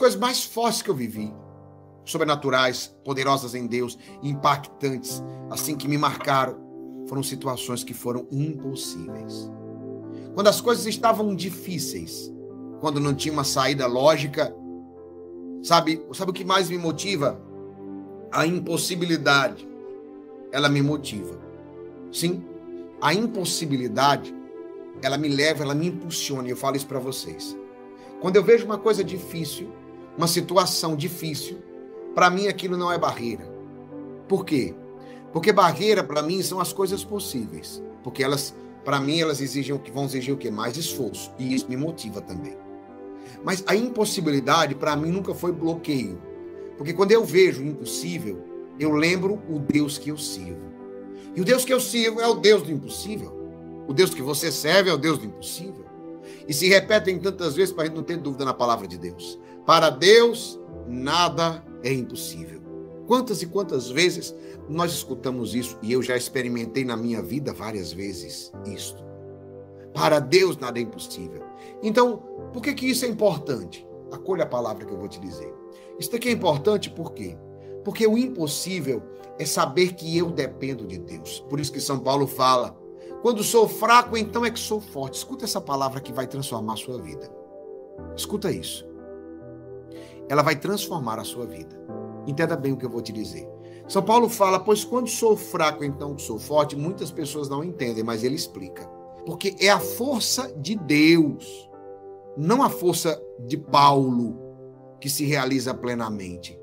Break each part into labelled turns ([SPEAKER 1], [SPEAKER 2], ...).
[SPEAKER 1] coisas mais fortes que eu vivi, sobrenaturais, poderosas em Deus, impactantes, assim que me marcaram, foram situações que foram impossíveis. Quando as coisas estavam difíceis, quando não tinha uma saída lógica, sabe o que mais me motiva? A impossibilidade, ela me motiva. Sim, a impossibilidade, ela me leva, ela me impulsiona, e eu falo isso para vocês. Quando eu vejo uma coisa difícil, uma situação difícil, para mim aquilo não é barreira. Por quê? Porque barreira para mim são as coisas possíveis, porque elas, para mim, elas vão exigir o quê? Mais esforço, e isso me motiva também. Mas a impossibilidade para mim nunca foi bloqueio, porque quando eu vejo o impossível, eu lembro o Deus que eu sirvo. E o Deus que eu sirvo é o Deus do impossível. O Deus que você serve é o Deus do impossível. E se repetem tantas vezes para a gente não ter dúvida na palavra de Deus. Para Deus, nada é impossível. Quantas e quantas vezes nós escutamos isso, e eu já experimentei na minha vida várias vezes isto. Para Deus, nada é impossível. Então, por que isso é importante? Acolha a palavra que eu vou te dizer. Isso aqui é importante por quê? Porque o impossível é saber que eu dependo de Deus. Por isso que São Paulo fala, quando sou fraco, então é que sou forte. Escuta essa palavra que vai transformar a sua vida. Escuta isso. Ela vai transformar a sua vida. Entenda bem o que eu vou te dizer. São Paulo fala, pois quando sou fraco, então sou forte. Muitas pessoas não entendem, mas ele explica. Porque é a força de Deus, não a força de Paulo, que se realiza plenamente.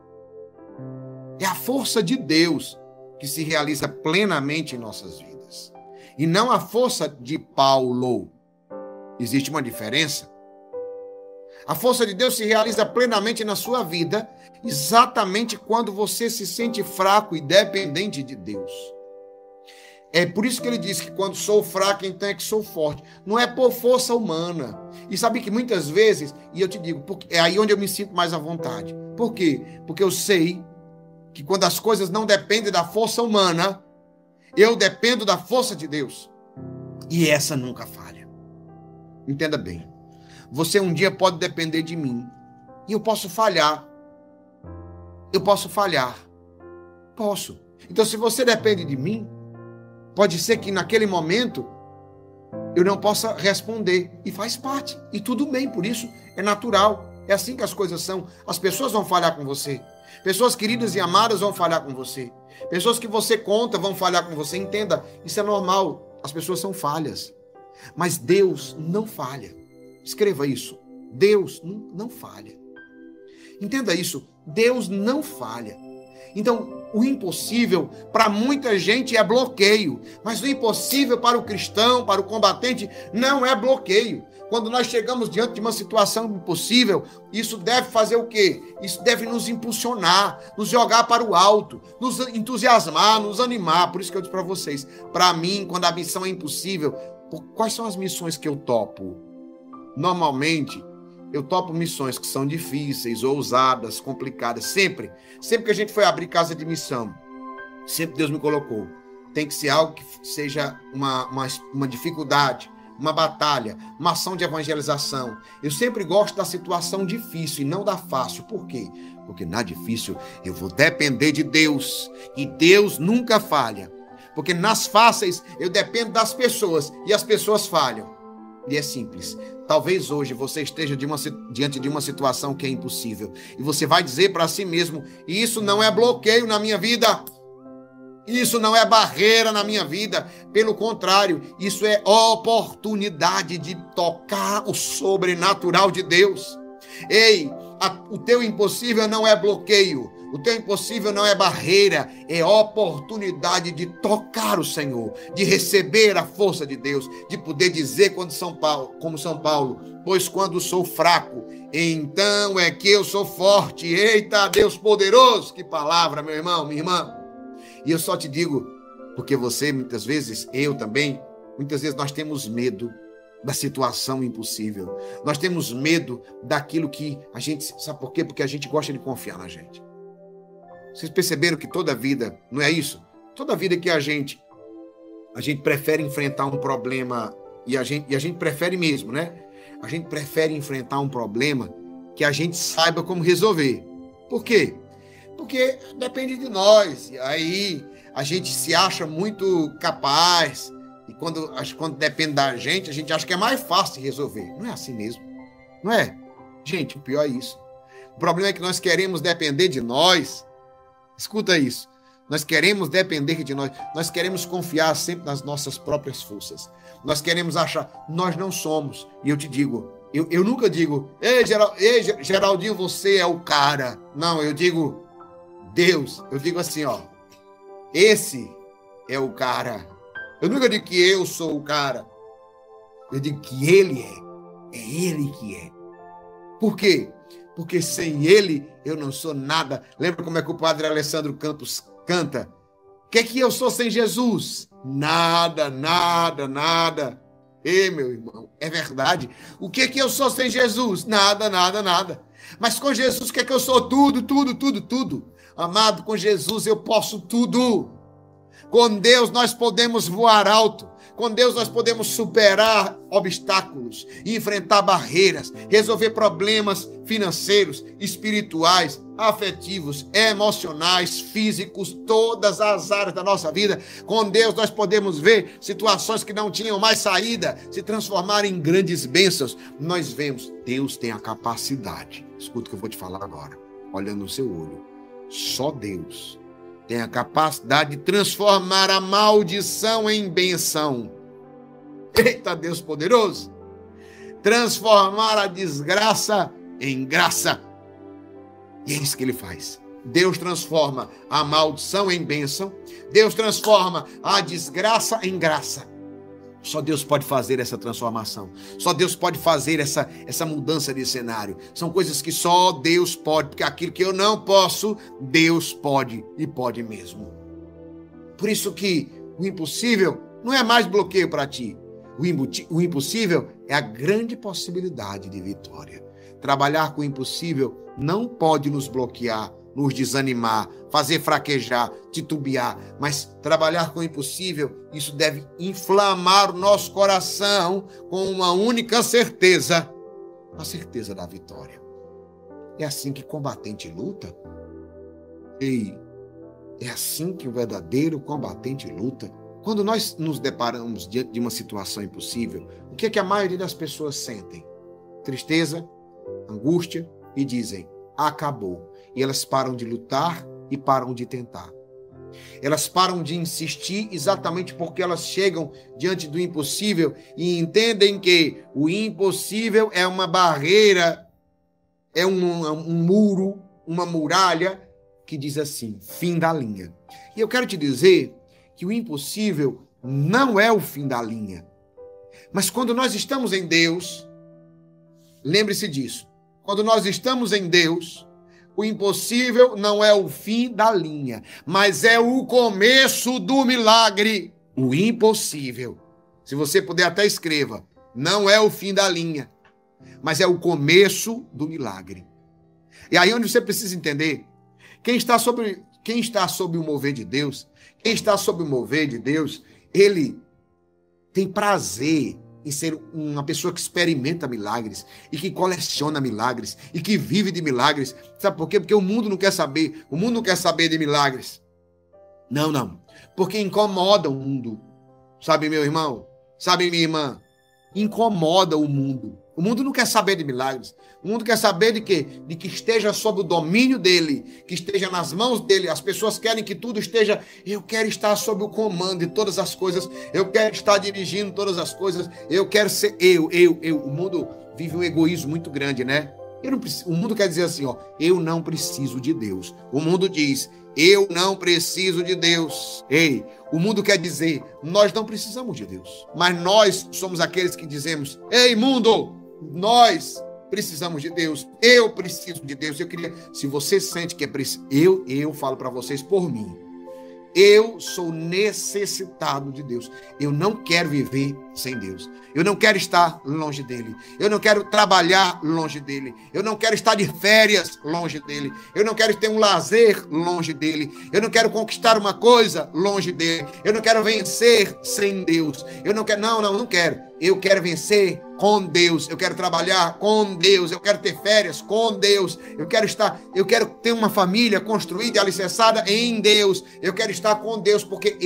[SPEAKER 1] É a força de Deus que se realiza plenamente em nossas vidas. E não a força de Paulo. Existe uma diferença? A força de Deus se realiza plenamente na sua vida, exatamente quando você se sente fraco e dependente de Deus. É por isso que ele diz que quando sou fraco, então é que sou forte. Não é por força humana. E sabe que muitas vezes, e eu te digo, é aí onde eu me sinto mais à vontade. Por quê? Porque eu sei que quando as coisas não dependem da força humana, eu dependo da força de Deus. E essa nunca falha. Entenda bem. Você um dia pode depender de mim. E eu posso falhar. Eu posso falhar. Posso. Então, se você depende de mim, pode ser que naquele momento eu não possa responder. E faz parte. E tudo bem, por isso é natural. É assim que as coisas são. As pessoas vão falhar com você. Pessoas queridas e amadas vão falhar com você. Pessoas que você conta vão falhar com você. Entenda, isso é normal. As pessoas são falhas. Mas Deus não falha. Escreva isso. Deus não falha. Entenda isso. Deus não falha. Então, o impossível para muita gente é bloqueio. Mas o impossível para o cristão, para o combatente, não é bloqueio. Quando nós chegamos diante de uma situação impossível, isso deve fazer o quê? Isso deve nos impulsionar, nos jogar para o alto, nos entusiasmar, nos animar. Por isso que eu disse para vocês, para mim, quando a missão é impossível, quais são as missões que eu topo? Normalmente, eu topo missões que são difíceis, ousadas, complicadas. Sempre que a gente foi abrir casa de missão, sempre Deus me colocou. Tem que ser algo que seja uma dificuldade, uma batalha, uma ação de evangelização. Eu sempre gosto da situação difícil e não da fácil. Por quê? Porque na difícil eu vou depender de Deus. E Deus nunca falha. Porque nas fáceis eu dependo das pessoas e as pessoas falham. E é simples. Talvez hoje você esteja diante de uma situação que é impossível. E você vai dizer para si mesmo, isso não é bloqueio na minha vida. Isso não é barreira na minha vida. Pelo contrário, isso é oportunidade de tocar o sobrenatural de Deus. Ei, o teu impossível não é bloqueio. O teu impossível não é barreira. É oportunidade de tocar o Senhor, de receber a força de Deus, de poder dizer como São Paulo, pois quando sou fraco, então é que eu sou forte. Eita, Deus poderoso! Que palavra, meu irmão, minha irmã. E eu só te digo, porque você, muitas vezes, eu também, muitas vezes nós temos medo da situação impossível. Nós temos medo daquilo que a gente... Sabe por quê? Porque a gente gosta de confiar na gente. Vocês perceberam que toda vida, não é isso? Toda vida que a gente prefere enfrentar um problema, e a gente prefere mesmo, né? A gente prefere enfrentar um problema que a gente saiba como resolver. Por quê? Porque depende de nós. E aí a gente se acha muito capaz. E quando depende da gente, a gente acha que é mais fácil de resolver. Não é assim mesmo. Não é? Gente, o pior é isso. O problema é que nós queremos depender de nós. Escuta isso. Nós queremos depender de nós. Nós queremos confiar sempre nas nossas próprias forças. Nós queremos achar, nós não somos. E eu te digo, eu nunca digo, ei, Geraldinho, você é o cara. Não, eu digo, Deus. Eu digo assim, ó, esse é o cara. Eu nunca digo que eu sou o cara. Eu digo que ele é. É ele que é. Por quê? Porque sem ele eu não sou nada. Lembra como é que o padre Alessandro Campos canta? O que é que eu sou sem Jesus? Nada, nada, nada. Ei, meu irmão, é verdade. O que é que eu sou sem Jesus? Nada, nada, nada. Mas com Jesus, o que é que eu sou? Tudo, tudo, tudo, tudo. Amado, com Jesus eu posso tudo. Com Deus nós podemos voar alto. Com Deus nós podemos superar obstáculos, enfrentar barreiras, resolver problemas financeiros, espirituais, afetivos, emocionais, físicos, todas as áreas da nossa vida. Com Deus nós podemos ver situações que não tinham mais saída se transformarem em grandes bênçãos. Nós vemos, Deus tem a capacidade. Escuta o que eu vou te falar agora, olhando no seu olho. Só Deus tem a capacidade de transformar a maldição em bênção. Eita, Deus poderoso! Transformar a desgraça em graça. E é isso que ele faz. Deus transforma a maldição em bênção. Deus transforma a desgraça em graça. Só Deus pode fazer essa transformação. Só Deus pode fazer essa mudança de cenário. São coisas que só Deus pode, porque aquilo que eu não posso, Deus pode e pode mesmo. Por isso que o impossível não é mais bloqueio para ti. O impossível é a grande possibilidade de vitória. Trabalhar com o impossível não pode nos bloquear, nos desanimar, fazer fraquejar, titubear, mas trabalhar com o impossível, isso deve inflamar o nosso coração com uma única certeza, a certeza da vitória. É assim que combatente luta. Ei, é assim que o verdadeiro combatente luta. Quando nós nos deparamos diante de uma situação impossível, o que é que a maioria das pessoas sentem? Tristeza, angústia e dizem, acabou. E elas param de lutar e param de tentar. Elas param de insistir exatamente porque elas chegam diante do impossível e entendem que o impossível é uma barreira, é um muro, uma muralha que diz assim, fim da linha. E eu quero te dizer que o impossível não é o fim da linha. Mas quando nós estamos em Deus, lembre-se disso, quando nós estamos em Deus, o impossível não é o fim da linha, mas é o começo do milagre. O impossível, se você puder até escreva, não é o fim da linha, mas é o começo do milagre. E aí onde você precisa entender, quem está sob o mover de Deus, quem está sob o mover de Deus, ele tem prazer em ser uma pessoa que experimenta milagres e que coleciona milagres e que vive de milagres. Sabe por quê? Porque o mundo não quer saber. O mundo não quer saber de milagres. Não, não. Porque incomoda o mundo. Sabe, meu irmão? Sabe, minha irmã? Incomoda o mundo. O mundo não quer saber de milagres. O mundo quer saber de quê? De que esteja sob o domínio dele, que esteja nas mãos dele. As pessoas querem que tudo esteja... Eu quero estar sob o comando de todas as coisas. Eu quero estar dirigindo todas as coisas. Eu quero ser eu. O mundo vive um egoísmo muito grande, né? O mundo quer dizer assim, ó, eu não preciso de Deus. O mundo diz, eu não preciso de Deus. Ei, o mundo quer dizer, nós não precisamos de Deus. Mas nós somos aqueles que dizemos, ei, mundo, nós precisamos de Deus. Eu preciso de Deus. Eu queria, se você sente que é preciso, eu falo para vocês por mim. Eu sou necessitado de Deus. Eu não quero viver sem Deus. Eu não quero estar longe dele. Eu não quero trabalhar longe dele. Eu não quero estar de férias longe dele. Eu não quero ter um lazer longe dele. Eu não quero conquistar uma coisa longe dele. Eu não quero vencer sem Deus. Eu não quero, não quero. Eu quero vencer com Deus. Eu quero trabalhar com Deus. Eu quero ter férias com Deus. Eu quero ter uma família construída e alicerçada em Deus. Eu quero estar com Deus porque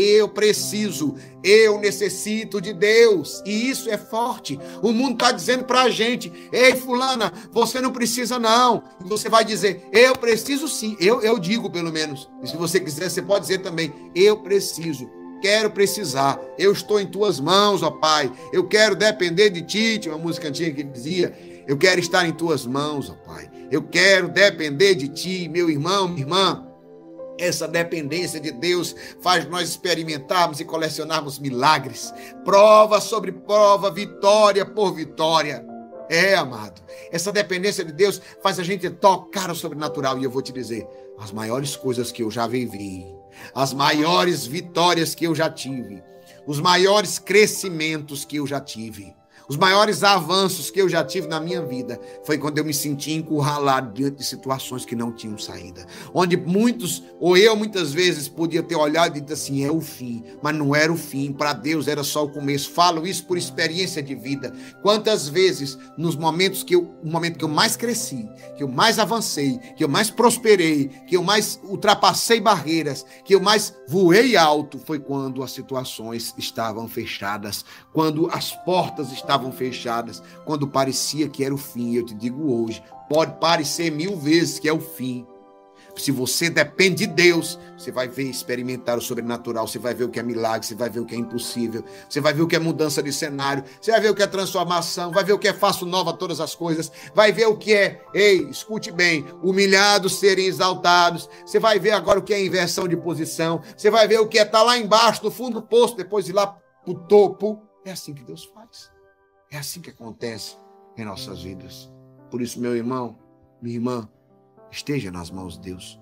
[SPEAKER 1] eu necessito de Deus. E isso é forte. O mundo está dizendo para a gente: ei, fulana, você não precisa não. E você vai dizer: eu preciso sim. Eu digo pelo menos. E se você quiser, você pode dizer também: eu preciso. Quero precisar, eu estou em tuas mãos, ó Pai, eu quero depender de ti. Tinha uma música antiga que dizia: eu quero estar em tuas mãos, ó Pai, eu quero depender de ti, meu irmão, minha irmã. Essa dependência de Deus faz nós experimentarmos e colecionarmos milagres, prova sobre prova, vitória por vitória. Amado, essa dependência de Deus faz a gente tocar o sobrenatural. E eu vou te dizer, as maiores coisas que eu já vivi, as maiores vitórias que eu já tive, os maiores crescimentos que eu já tive, os maiores avanços que eu já tive na minha vida, foi quando eu me senti encurralado diante de situações que não tinham saída. Onde eu muitas vezes podia ter olhado e dito assim: é o fim, mas não era o fim. Para Deus era só o começo. Falo isso por experiência de vida. Quantas vezes, no momento que eu mais cresci, que eu mais avancei, que eu mais prosperei, que eu mais ultrapassei barreiras, que eu mais voei alto, foi quando as situações estavam fechadas, quando as portas estavam fechadas, quando parecia que era o fim. Eu te digo hoje, pode parecer 1000 vezes que é o fim. Se você depende de Deus, você vai ver, experimentar o sobrenatural, você vai ver o que é milagre, você vai ver o que é impossível, você vai ver o que é mudança de cenário, você vai ver o que é transformação, vai ver o que é faço nova todas as coisas, vai ver o que é, escute bem, humilhados serem exaltados, você vai ver agora o que é inversão de posição, você vai ver o que é estar lá embaixo, no fundo do poço, depois ir lá para o topo. É assim que Deus faz. É assim que acontece em nossas vidas. Por isso, meu irmão, minha irmã, esteja nas mãos de Deus.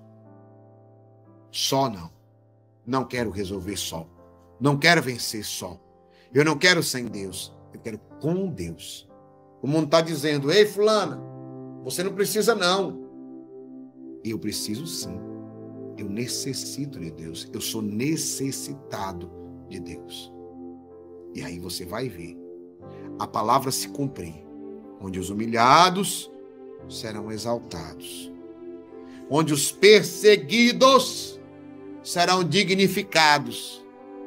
[SPEAKER 1] Só não. Não quero resolver só. Não quero vencer só. Eu não quero sem Deus. Eu quero com Deus. O mundo está dizendo: ei, fulana, você não precisa não. Eu preciso sim. Eu necessito de Deus. Eu sou necessitado de Deus. E aí você vai ver a palavra se cumprir, onde os humilhados serão exaltados, onde os perseguidos serão dignificados.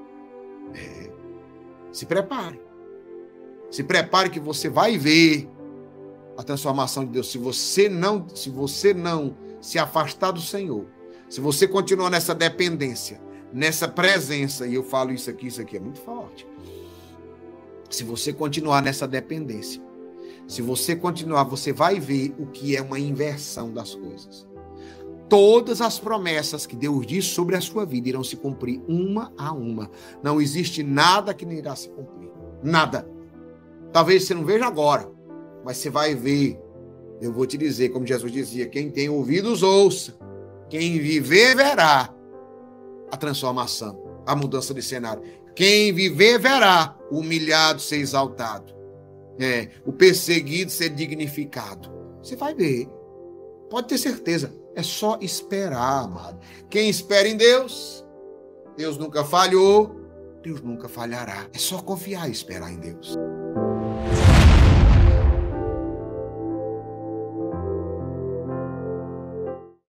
[SPEAKER 1] Se prepare. Se prepare que você vai ver a transformação de Deus. Se você não se afastar do Senhor, se você continuar nessa dependência, nessa presença, e eu falo isso aqui é muito forte. Se você continuar nessa dependência, se você continuar, você vai ver o que é uma inversão das coisas. Todas as promessas que Deus diz sobre a sua vida irão se cumprir uma a uma. Não existe nada que não irá se cumprir. Nada. Talvez você não veja agora, mas você vai ver. Eu vou te dizer, como Jesus dizia: quem tem ouvidos, ouça. Quem viver, verá a transformação, a mudança de cenário. Quem viver, verá o humilhado ser exaltado. O perseguido ser dignificado. Você vai ver. Pode ter certeza. É só esperar, amado. Quem espera em Deus, Deus nunca falhou, Deus nunca falhará. É só confiar e esperar em Deus.